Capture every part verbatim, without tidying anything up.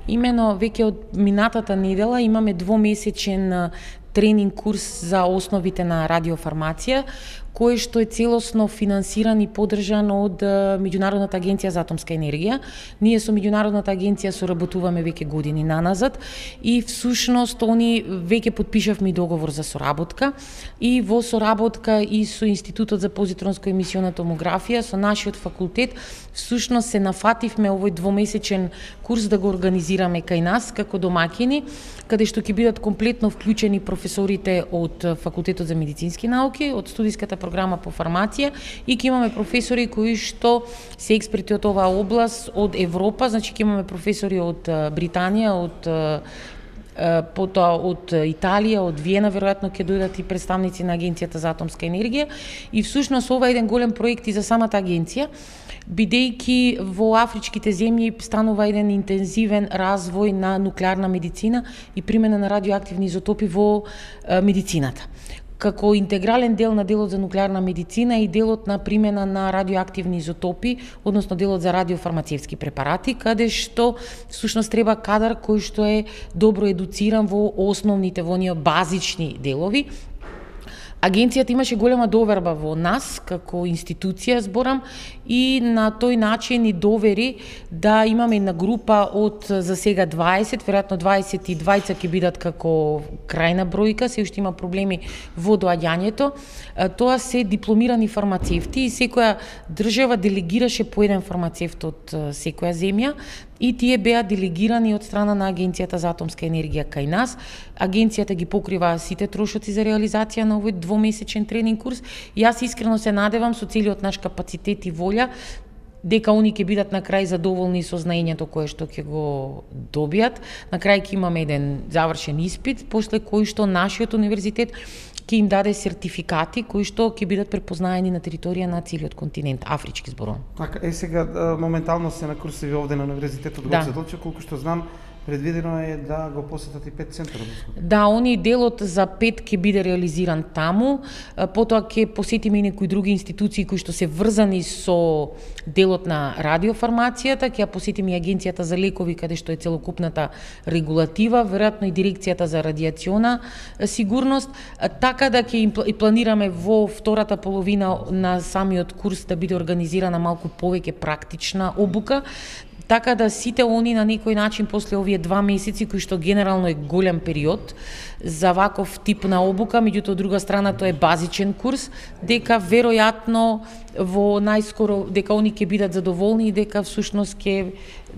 Имено веќе од минатата недела имаме двомесечен тренинг курс за основите на радиофармација, кој што е целосно финансиран и поддржан од Меѓународната агенција за атомска енергија. Ние со Меѓународната агенција соработуваме веќе години наназад и всушност они веќе потпишавме договор за соработка и во соработка и со Институтот за позитронско емисиона томографија, со нашиот факултет, всушност се нафативме овој двомесечен курс да го организираме кај нас како домаќини, каде што ќе бидат комплетно вклучени професорите од Факултетот за медицински науки, од студиската програма по фармација и ќе имаме професори кои што се експерти од оваа област од Европа, значи ќе имаме професори од Британија, од потоа од Италија, од Виена, веројатно ќе дојдат и представници на Агенцијата за атомска енергија и всушност ова е еден голем проект и за самата агенција, бидејќи во афричките земји станува еден интензивен развој на нуклеарна медицина и примена на радиоактивни изотопи во медицината. Како интегрален дел на делот за нуклеарна медицина и делот на примена на радиоактивни изотопи, односно делот за радиофармацевски препарати, каде што всушност треба кадар кој што е добро едуциран во основните, во оние базични делови. Агенцијата имаше голема доверба во нас, како институција зборам, и на тој начин ни довери да имаме една група од за сега дваесет, веројатно дваесет и двајца ќе бидат како крајна бројка, се уште има проблеми во доаѓањето. Тоа се дипломирани фармацевти и секоја држава делегираше по еден фармацевт од секоја земја, и тие беа делегирани од страна на Агенцијата за атомска енергија кај нас. Агенцијата ги покрива сите трошоци за реализација на овој двомесечен тренинг курс и јас искрено се надевам со целиот наш капацитет и волја дека они ќе бидат на крај задоволни со знаењето кое што ќе го добијат. На крај ќе имаме еден завршен испит, после кој што нашиот универзитет ќе им даде сертификати кои што ќе бидат препознаени на територија на целиот континент, афрички зборувам. Така, е сега моментално се на курсови овде на Универзитетот Гоце Делчев, колку што знам, предвидено е да го посетат и пет центари. Да, они делот за пет ќе биде реализиран таму, потоа ќе посетиме и некои други институции кои што се врзани со делот на радиофармацијата, ќе ја посетиме и Агенцијата за лекови, каде што е целокупната регулатива, веројатно и Дирекцијата за радиациона сигурност, така да ќе планираме во втората половина на самиот курс да биде организирана малку повеќе практична обука, така да сите они на некој начин после овие два месеци, кои што генерално е голем период за ваков тип на обука, меѓутоа од друга страна тоа е базичен курс, дека веројатно во најскоро дека они ќе бидат задоволни и дека всушност ќе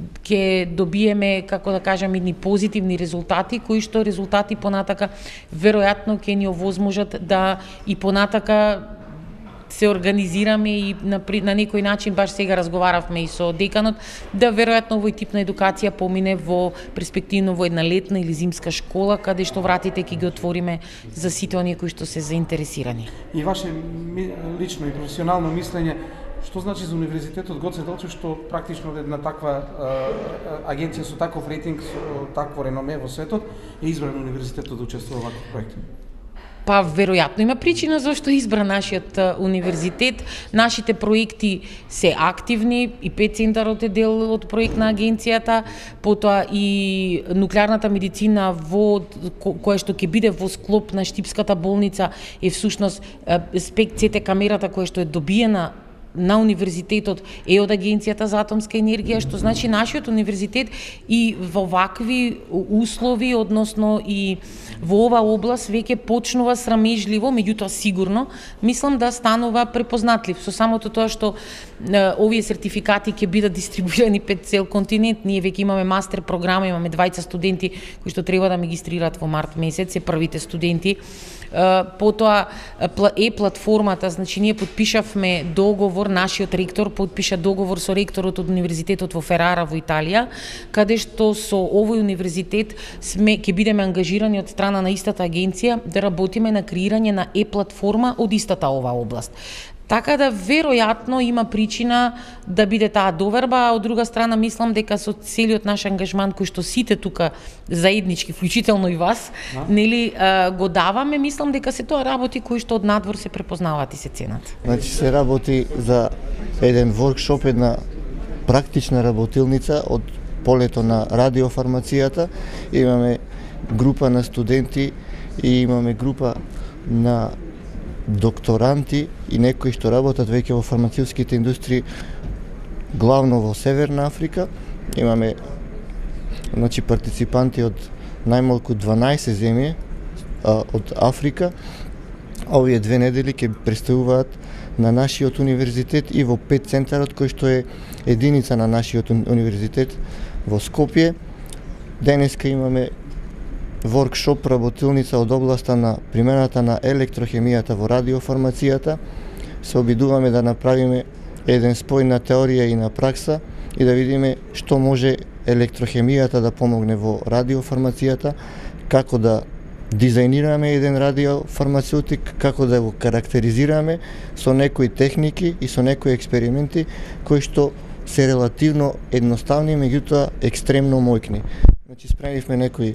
ќе добиеме, како да кажам, едни позитивни резултати, кои што резултати понатака веројатно ќе ни овозможат да и понатака се организираме и на, на некој начин, баш сега разговаравме и со деканот, да веројатно овој тип на едукација помине во перспективно во една летна или зимска школа, каде што вратите ќе ги отвориме за сите оние кои што се заинтересирани. И ваше лично и професионално мислење, што значи за Универзитетот Гоце Делчев што практично една таква а, агенција со таков рейтинг, со такво реноме во светот, е избран Универзитетот да учествува во ваков проект? Па веројатно има причина зашто избра нашиот универзитет. Нашите проекти се активни и пет центарот е дел од проект на агенцијата, потоа и нуклеарната медицина во кое што ќе биде во склоп на Штипската болница е всушност спект ЦТ камерата која што е добиена на универзитетот е од Агенцијата за атомска енергија, што значи нашиот универзитет и во вакви услови, односно и во оваа област веќе почнува срамежливо, меѓутоа сигурно, мислам да станува препознатлив со самото тоа што е, овие сертификати ќе бидат дистрибуирани пред цел континент. Ние веќе имаме мастер програма, имаме двајца студенти кои што треба да магистрираат во март месец, се првите студенти. Потоа е платформата, значи ние подпишавме договор, нашиот ректор подпиша договор со ректорот од универзитетот во Ферара во Италија, каде што со овој универзитет сме ќе бидеме ангажирани од страна на истата агенција да работиме на креирање на е платформа од истата оваа област. Така да веројатно има причина да биде таа доверба, а од друга страна мислам дека со целиот наш ангажман кој што сите тука заеднички, вклучително и вас, а? нели го даваме, мислам дека се тоа работи кои што од надвор се препознаваат и се ценат. Значи се работи за еден воркшоп, една практична работилница од полето на радиофармацијата. Имаме група на студенти и имаме група на докторанти и некои што работат веќе во фармацевтските индустрии, главно во Северна Африка. Имаме значи партиципанти од најмалку дванаесет земји а, од Африка. Овие две недели ќе представуваат на нашиот универзитет и во пет центарот кој што е единица на нашиот универзитет во Скопје. Денеска имаме воркшоп, работилница од областа на примената на електрохемијата во радиофармацијата. Се обидуваме да направиме еден спој на теорија и на пракса и да видиме што може електрохемијата да помогне во радиофармацијата, како да дизајнираме еден радиофармацевтик, како да го карактеризираме со некои техники и со некои експерименти кои што се релативно едноставни, меѓутоа екстремно мојкни. Значи спремивме некои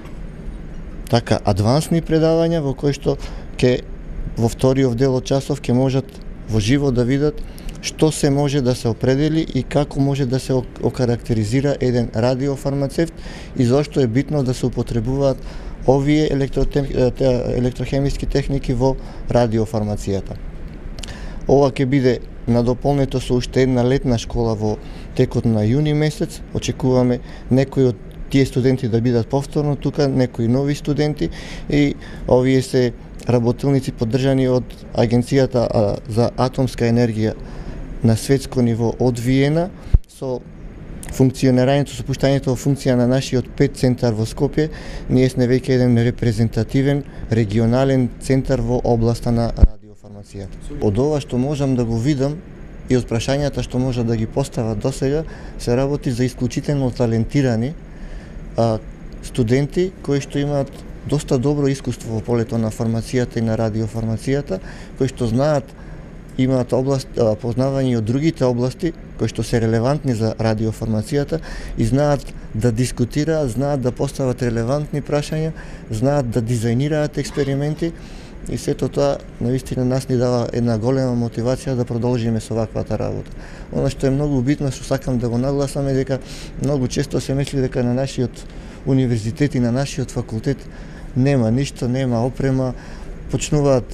така адвансни предавања во кои што ќе во вториот дел од часов ќе можат во живо да видат што се може да се определи и како може да се окарактеризира еден радиофармацевт и зошто е битно да се употребуваат овие електрохемиски техники во радиофармацијата. Ова ќе биде надополнето со уште една летна школа во текот на јуни месец. Очекуваме некои од тие студенти да бидат повторно тука, некои нови студенти, и овие се работилници поддржани од Агенцијата за атомска енергија на светско ниво од Виена, со функционирањето, со пуштањето во функција на нашиот пет центар во Скопје. Ние сме веќе еден репрезентативен регионален центар во областа на радиофармацијата. Од ова што можам да го видам и од прашањата што може да ги постават досега, се работи за исклучително талентирани а, студенти кои што имаат доста добро искуство во полето на фармацијата и на радиофармацијата, кои што знаат, имаат област, а, познавање од другите области кои што се релевантни за радиофармацијата и знаат да дискутираат, знаат да постават релевантни прашања, знаат да дизајнираат експерименти, и сето тоа навистина нас ни дава една голема мотивација да продолжиме со ваквата работа. Она што е многу битно, што сакам да го нагласам, е дека многу често се мисли дека на нашиот универзитет и на нашиот факултет нема ништо, нема опрема, почнуваат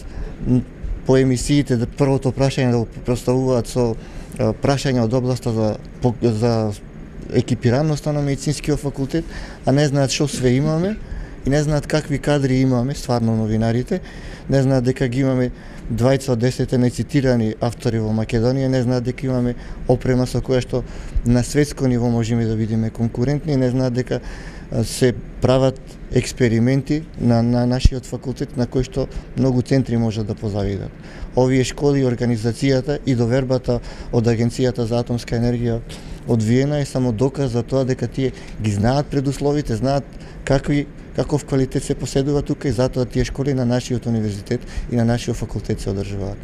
по емисиите да првото прашање да го представуваат со прашања од областа за, за екипираноста на медицинскиот факултет, а не знаат што све имаме и не знаат какви кадри имаме, стварно новинарите, не знаат дека ги имаме двајца од десет најцитирани автори во Македонија, не знаат дека имаме опрема со која што на светско ниво можеме да бидеме конкурентни, не знаат дека се прават експерименти на, на нашиот факултет на кои што многу центри можат да позавидат. Овие школи, организацијата и довербата од Агенцијата за атомска енергија од Виена е само доказ за тоа дека тие ги знаат предусловите, знаат какви каков квалитет се поседува тука и затоа тие школи на нашиот универзитет и на нашиот факултет се одржуваат.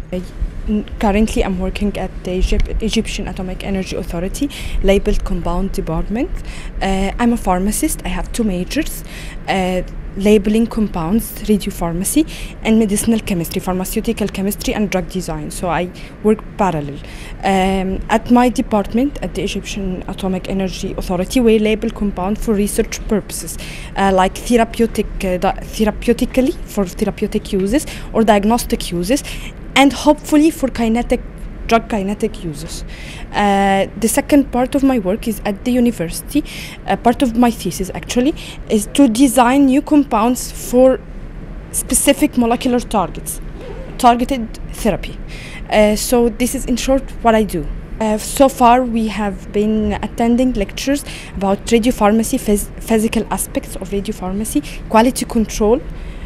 Currently, I'm working at the Egypt, Egyptian Atomic Energy Authority, labeled Compound Department. Uh, I'm a pharmacist. I have two majors, uh, labeling compounds, radiopharmacy, and medicinal chemistry, pharmaceutical chemistry, and drug design. So I work parallel. Um, at my department, at the Egyptian Atomic Energy Authority, we label compound for research purposes, uh, like therapeutic, uh, therapeutically for therapeutic uses or diagnostic uses, and hopefully for kinetic drug kinetic uses. Uh, the second part of my work is at the university. Uh, part of my thesis actually is to design new compounds for specific molecular targets, targeted therapy. Uh, so this is in short what I do. Uh, so far we have been attending lectures about radiopharmacy, phys physical aspects of radiopharmacy, quality control,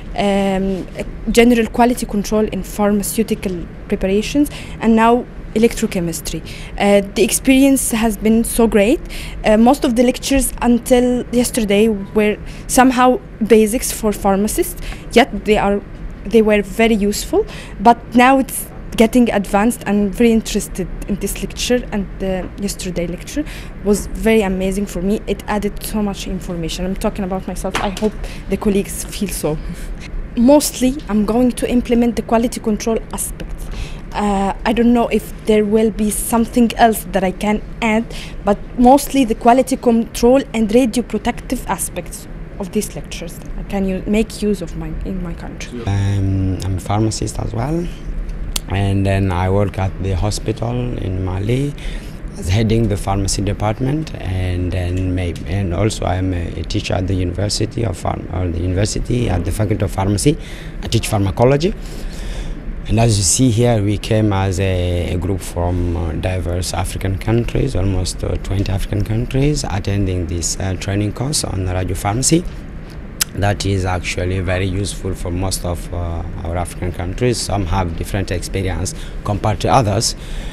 Um, general quality control in pharmaceutical preparations, and now electrochemistry. Uh, the experience has been so great. Uh, most of the lectures until yesterday were somehow basics for pharmacists, yet they are they were very useful. But now it's getting advanced. I'm very interested in this lecture, and the yesterday lecture was very amazing for me. It added so much information. I'm talking about myself. I hope the colleagues feel so. Mostly, I'm going to implement the quality control aspects. Uh, I don't know if there will be something else that I can add, but mostly the quality control and radio protective aspects of these lectures. Can you make use of my in my country? Um, I'm a pharmacist as well, and then I work at the hospital in Mali as heading the pharmacy department, and then maybe, and also I'm a, a teacher at the university of Pharm or the university at the Faculty of Pharmacy. I teach pharmacology. And as you see here, we came as a, a group from uh, diverse African countries, almost uh, twenty African countries, attending this uh, training course on radiopharmacy. That is actually very useful for most of uh, our African countries. Some have different experience compared to others.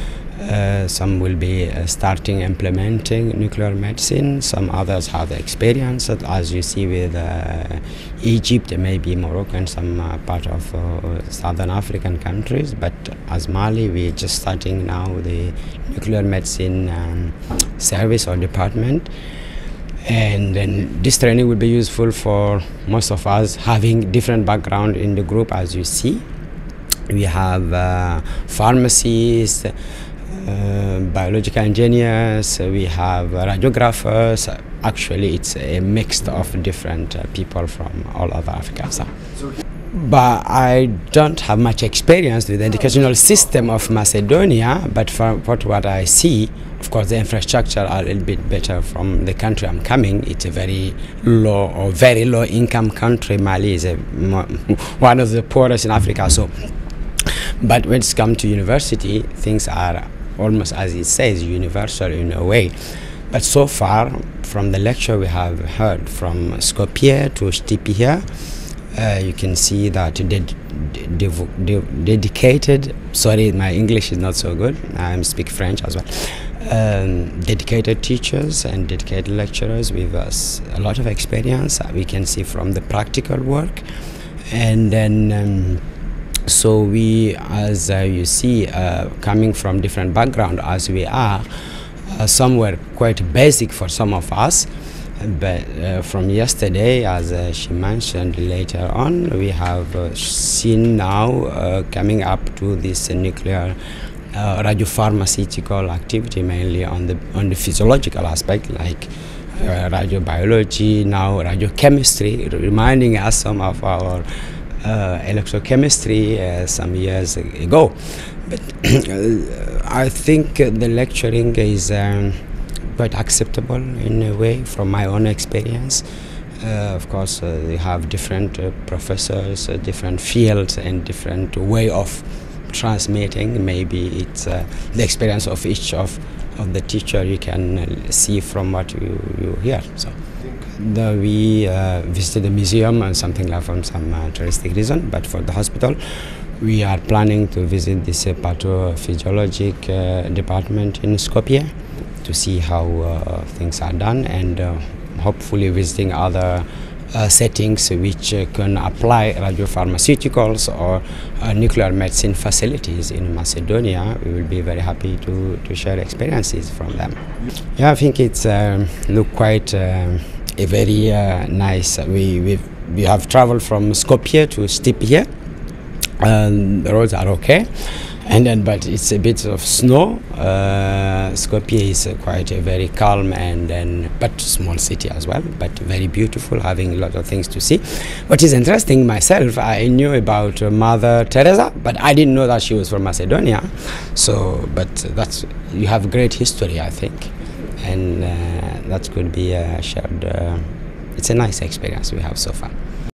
Uh, some will be uh, starting implementing nuclear medicine. Some others have experience, as you see with uh, Egypt, maybe Morocco, and some uh, part of uh, southern African countries. But as Mali, we're just starting now the nuclear medicine um, service or department. And then this training will be useful for most of us having different background in the group. As you see, we have uh, pharmacists, Uh, biological engineers, uh, we have uh, radiographers. Actually, it's a mix of different uh, people from all over Africa. So. But I don't have much experience with the educational system of Macedonia, but from what I see, of course, the infrastructure are a little bit better from the country I'm coming. It's a very low or very low income country. Mali is a, one of the poorest in Africa. So, but when it's come to university, things are almost, as it says, universal in a way. But so far, from the lecture we have heard from Skopje to Stipia, uh, you can see that ded de de dedicated, sorry, my English is not so good, I speak French as well, um, dedicated teachers and dedicated lecturers with us a lot of experience. We can see from the practical work. And then um, so we, as uh, you see, uh, coming from different background as we are, uh, some were quite basic for some of us, but uh, from yesterday, as uh, she mentioned later on, we have uh, seen now uh, coming up to this uh, nuclear uh, radiopharmaceutical activity, mainly on the on the physiological aspect, like uh, radiobiology, now radiochemistry, reminding us some of our Uh, electrochemistry uh, some years ago. But I think uh, the lecturing is um, quite acceptable in a way from my own experience. Uh, of course, uh, they have different uh, professors, uh, different fields, and different way of transmitting. Maybe it's uh, the experience of each of, of the teacher you can uh, see from what you, you hear. So. The, we uh, visited the museum and something like from some uh, touristic reason, but for the hospital we are planning to visit this uh, pathophysiologic uh, department in Skopje to see how uh, things are done, and uh, hopefully visiting other uh, settings which uh, can apply radiopharmaceuticals or uh, nuclear medicine facilities in Macedonia. We will be very happy to, to share experiences from them. Yeah, I think it's um, look quite um, a very uh, nice. We we we have traveled from Skopje to Stipje. Um, the roads are okay, and then but it's a bit of snow. Uh, Skopje is uh, quite a very calm and then but small city as well, but very beautiful, having a lot of things to see. What is interesting, myself, I knew about uh, Mother Teresa, but I didn't know that she was from Macedonia. So, but that's you have great history, I think. And uh, that could be uh, shared. Uh, it's a nice experience we have so far.